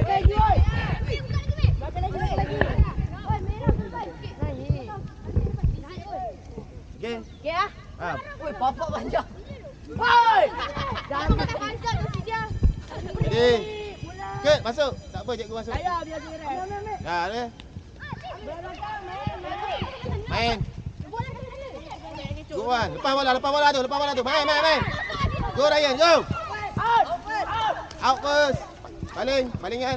Okey. Okey ah. Ha. Oi, bapak panjang. Oi! Jangan panjang tu dia. Ready. Okey, masuk. Tak apa, cikgu masuk. Saya biar dia rest. Dah, ada. Main. Go on. Lepas bola tu. Main. Go Ryan, go. Out first. Balingan.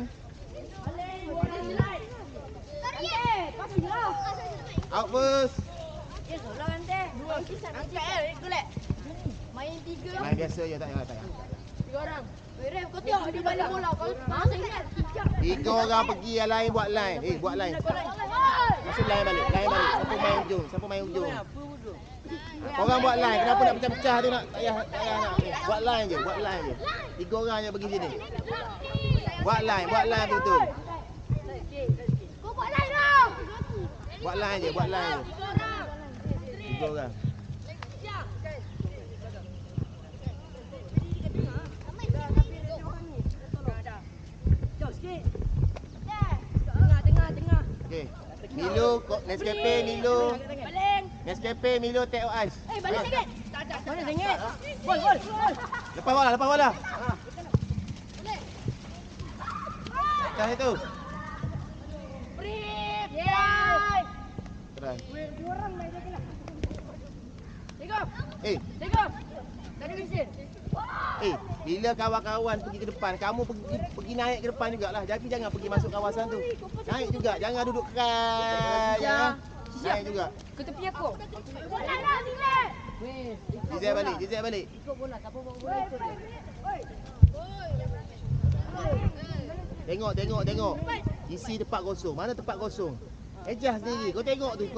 Out first. Main 3. Main biasa je, tak payah. 3 orang. Ref, kau tengok dia balik bola. Kau saya ingat 3. 3 orang pergi yang lain buat line. Buat line. Masuk line balik. Siapa main ujung. Orang buat line. Kenapa nak pecah-pecah tu nak? Tak payah nak. Buat line je. 3 orang je pergi sini. Buat line betul. Kau buat line dah. Buat line je. 3 orang. Okey. Milo, Nescafe, Milo. Baling. Nescafe, Milo, teh ais. Balik sikit. Mana sengit? Gol. Lepas bola. Atas itu. Brip. Yay. Terus. Dua orang main lagi lah. Tengok. Tak ada mesin. Bila kawan-kawan pergi ke depan, kamu pergi naik ke depan jugalah. Jadi jangan pergi masuk kawasan tu. Naik juga, jangan duduk keras. Ya. Naik juga. Ke tepi aku. Bola dah sini. Jizai balik. Ikut bola, tak apa bola ikut. Tengok. Isi tempat kosong. Mana tempat kosong? Adjust sendiri. Kau tengok tu.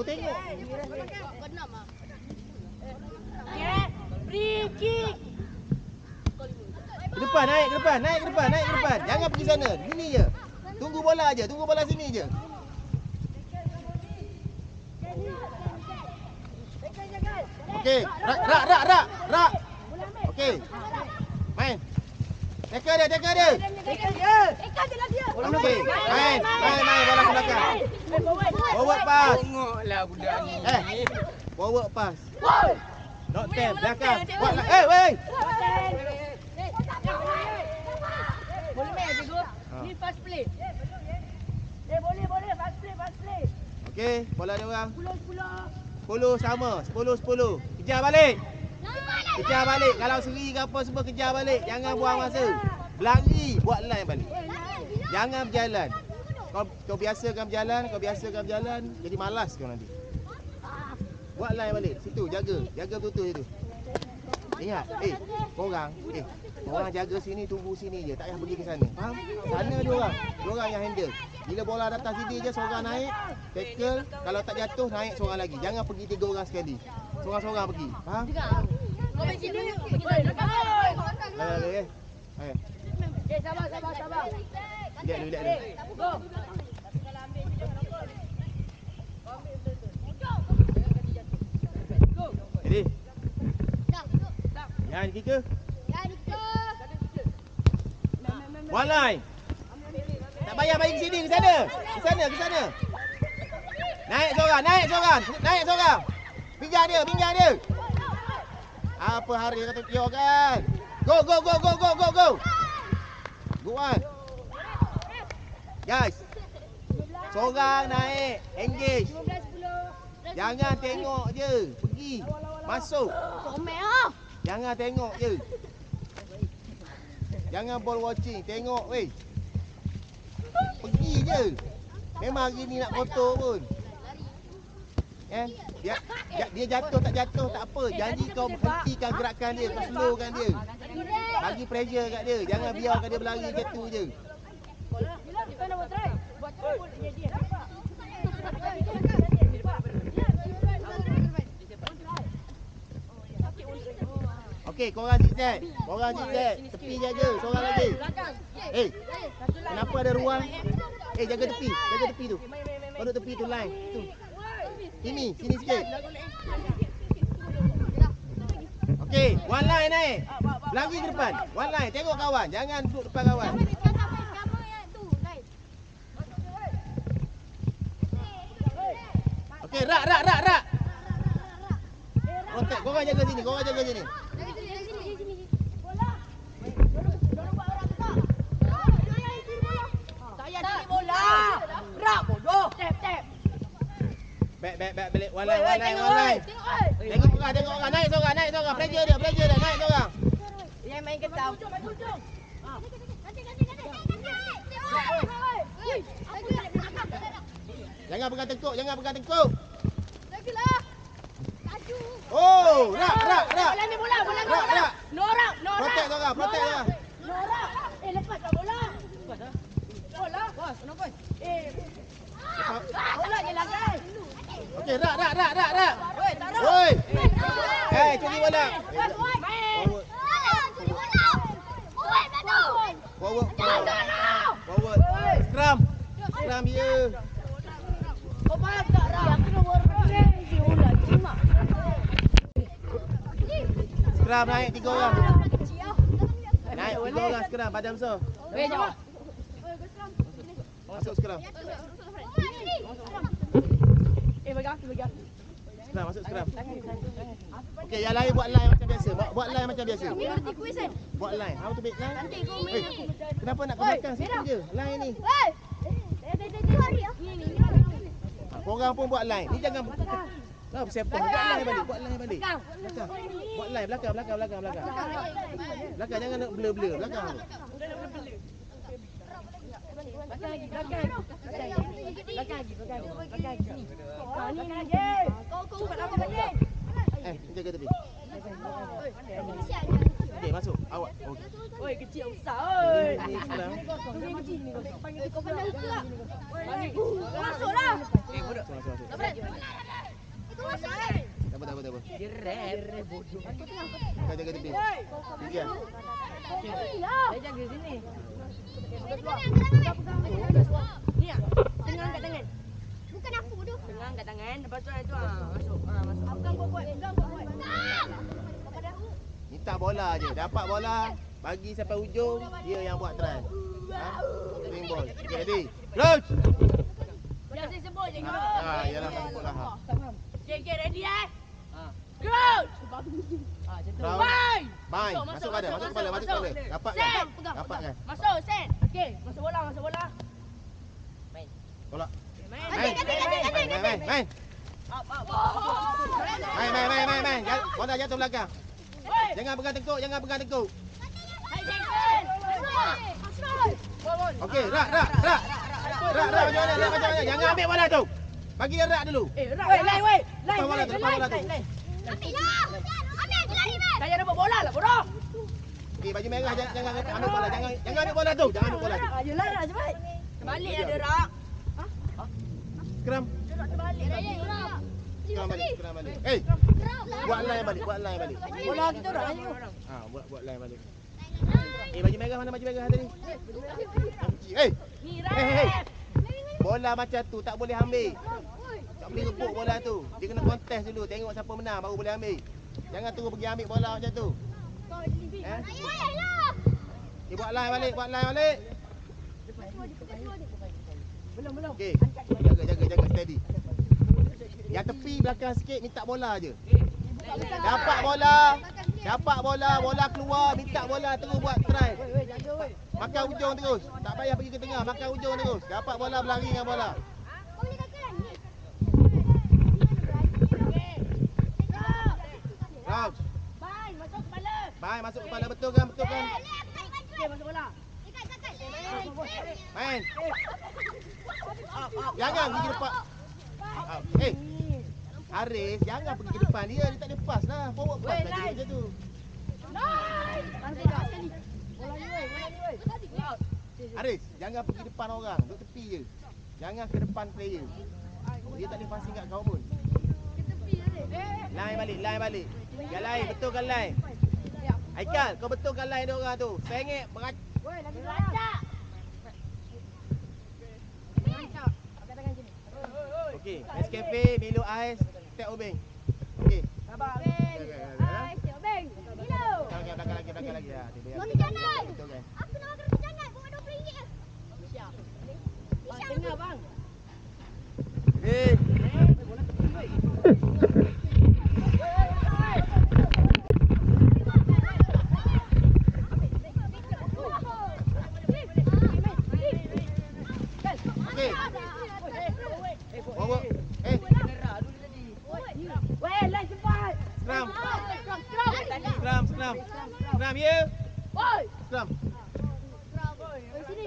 Free kick. Ke depan, naik ke depan. Jangan pergi sana. Sini je. Tunggu bola sini je. Okey, rak. Okey. Main. Tackle dia. Tekan je lah dia. Okey, main bola ke belakang. Forward pass. Tengoklah budak ni. Forward pass. Gol. Not ten, belakang. Buat lah. Weh. Boleh main je gol. Ni fast play. Boleh fast play. Okey, bola dia orang. 10. 10 sama. 10. Kejar balik. Kalau seri ke apa semua kejar balik. Jangan buang masa. Berlari, buat line balik. Jangan berjalan. Kau biasakan berjalan, jadi malas kau nanti. Buat line balik. Situ jaga betul situ. Ingat, korang jaga sini, tunggu sini je. Tak payah pergi ke sana. Faham? Sana dua orang yang handle. Bila bola datang sini je, seorang naik, tackle. Kalau tak jatuh, naik seorang lagi. Jangan pergi 3 orang sekali. Seorang-seorang pergi. Faham? Kau pergi sini. Okey. Sabar. Lihat dulu. Go. Ready? Yang kira. One line. Tak payah bagi ke sini, ke sana. Naik seorang. Pinggang dia. Apa hari kata Tio kan? Go. Go on. Guys. Seorang naik, engage. Jangan tengok je, pergi. Masuk. Jangan tengok je. Jangan ball watching, tengok weh. Pergi je. Memang hari ni nak kotor pun. Dia jatuh tak apa. Janji kau hentikan gerakan dia, kau slowkan dia. Bagi pressure kat dia. Jangan biarkan dia berlari jatuh je. Okey, korang zigzag. Tepi jaga, seorang lagi. Kenapa ada ruang? Jaga tepi tu. Kau duduk tepi tu line. Tu. Sini sikit. Okey, one line naik. Lari ke depan. One line, tengok kawan. Jangan duduk depan kawan. Okey, rak. Protect. Korang jaga sini. Saya cari bola. Rak bodoh. Tap. Back balik. One line. Tengok. Tengok orang. Naik seorang. Pressure dia. Naik seorang. Yang main ketam. Jangan pegang tengkuk. Lagilah. Oh, rak. Bola ni bola. Rak. Norak. Protect seorang. Norak. Lepas dah bola. Bola. Bos, kenapa? Bola je lah guys. Okey, rak. Oi, taruh. Oi. Curi bola. Main. Forward. Scrum dia. Kau faham tak, Rak? Aku nombor bola cuma. Scrum naik 3 orang. Naik 3 orang scrum padam so. Jom. Masuk scrum. Pegang. Scrum masuk scrum. Okey, yang lain buat line macam biasa. Buat line macam biasa. Nanti kuisan. Buat line. How to make line? Nanti kau main aku. Kenapa nak ke belakang situ je? Line ni. Korang pun buat line. Ni jangan sepong. Buat line balik. Belakang. Buat line belakang. Belakang jangan nak blur-blur belakang. Belakang lagi. Kau buat apa lagi? Jaga tepi. Okey, masuk. Awak. Okey. Oi, kecil besar oi. Ni sekarang. Kecil ni kau panggil kau pandang juga. Masuklah. Masuk. Itu masuk. Tak apa. Direp bodoh. Kau jaga tepi. Tiga. Saya jaga sini. Ni ah. Tengah angkat tangan. Bukan aku bodoh. Tengah angkat tangan. Lepas tu itu masuk. Masuk. Pegang buat. Minta bola je. Dapat bola, bagi sampai ujung, dia yang buat try. Swing ball. Okey, ready. Coach. Dah saya sebut je. Yalah sebutlah. Okay, ready Coach. Round. Main. Masuk kepala. Dapat kan? Dapat kan? Masuk, set. Okey, masuk bola. Main. Bola. Main. Main. Up. Main. Bola jatuh belakang. Jangan pegang tengkuk. Okey, rak. Macam mana? Jangan ambil bola tu. Bagi dia rak dulu. Lain. Lepas bola tu. Saya dapat bola lah, bodoh. Okey, baju merah jangan ambil bola. Jangan ambil bola tu. Ayolah, cepat. Terbalik ada rak. Scrum. Terbalik. Scrum balik. Buat line balik. Bola kita rak. Buat line balik. Baju merah mana baju merah tadi? Ni rak. Bola macam tu tak boleh ambil. Tak boleh rebut bola tu. Dia kena kontes dulu, tengok siapa menang baru boleh ambil. Jangan terus pergi ambil bola macam tu. Buat line balik. Belum. Okey. Jaga steady. Yang tepi belakang sikit minta bola je. Dapat bola keluar, minta bola terus buat try. Makan ujung terus. Tak payah pergi ke tengah, makan ujung terus. Dapat bola berlari dengan bola. Round. Baik, masuk kepala betul kan? Okey, masuk bola. Main. Jangan pergi depan. Haris, jangan pergi ke depan dia tak ada pass lah. Forward pass lagi macam tu. Haris, jangan pergi depan orang. Duduk tepi je. Jangan ke depan player. Dia tak boleh passing kat kau pun. Line balik. Yang lain, betulkan line. Haikal, kau betulkan line dia orang tu. Sengit, Beracak. Okey, Nescafe, Milo Ais, Teh Obeng. Okey. Sabar. Belakang lagi. Ya, Roti canai. betulkan. Aku nak makan roti canai. Bawa RM20 je. Tengah bang. Ready. okey. Bawa. Weh, lain cepat. Scrum. Scrum. Scrum, ya. Woi. Scrum. Sini.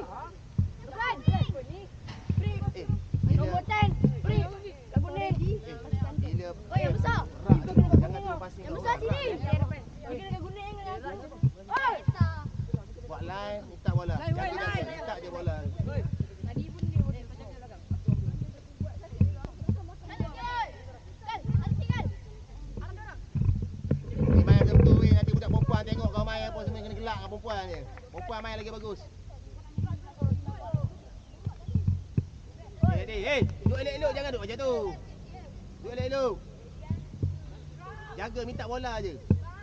Eh, Nombor 10. Free. Lagu ni. Gila. Oh, yang besar. Jangan terus passing. Yang besar sini. Bagi dekat guna dengan aku. Oi. Buat line, minta bola. Jangan minta je bola. Tadi pun dia boleh pasang ke belakang. Main betul weh, nanti budak perempuan tengok kau main apa semua kena gelak dengan perempuan je. Perempuan main lagi bagus. Hey, duduk elok-elok, jangan duduk macam tu. Duduk elok-elok. Jaga minta bola je.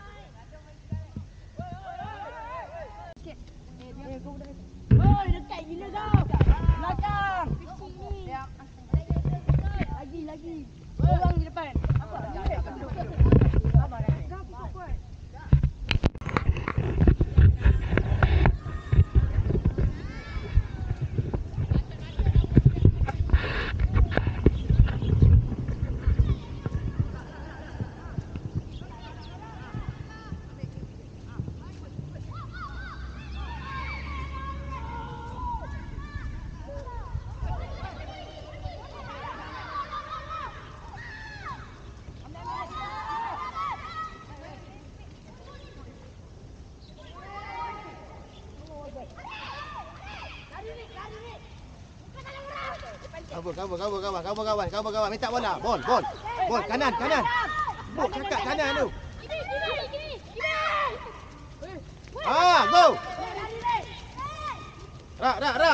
Oi, dekat gila kau. Belakang. Lagi. Orang di depan. Sabar dah. Kawan. Minta bola. Bol. Kanan. Bol cakap kanan tu. Go. Rak.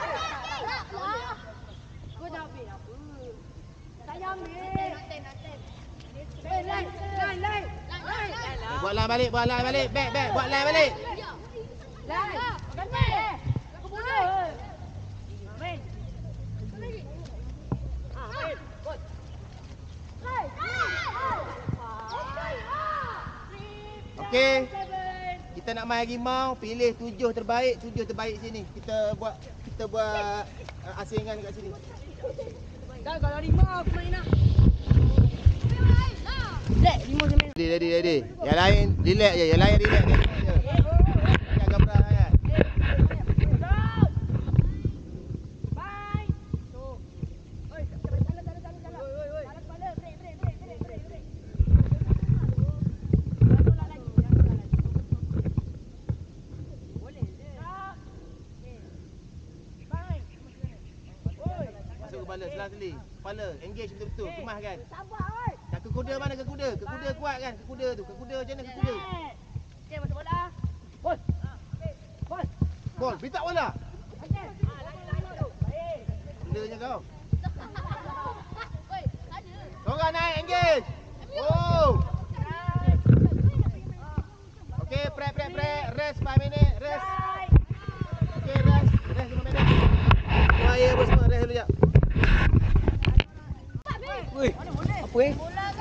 Kau dah ambil apa? Saya ambil. Lain. Buat line balik. Back. Buat line balik. Lain. Makan main. Aku bola. Main. Okey. Kita nak main rimau, pilih 7 terbaik sini. Kita buat asingan kat sini. Dah kalau 5 aku main nak. Lek 5 je main. Ready. Yang lain relax je. Jangan gabra kan. Bye. Tu. Oi, jalan. Oi. Kepala. Break. Jangan lagi. Boleh je. Bye. Oi. Masuk kepala selang seli. Kepala engage betul-betul. Kemas kan. Sabar oi. Tak ke kuda mana ke kuda? Ke kuda kuat kan? Ke kuda tu. Ke kuda macam mana ke kuda? Okey, masuk bola. Bol. Bol, minta bola. Okey. Lagi tu. Baik. Gilanya kau. Korang naik engage. Oh. Okey, prep. Rest 5 minit. Rest. Okey, rest 5 minit. Raya apa semua, rest dulu jap. Oi. Apa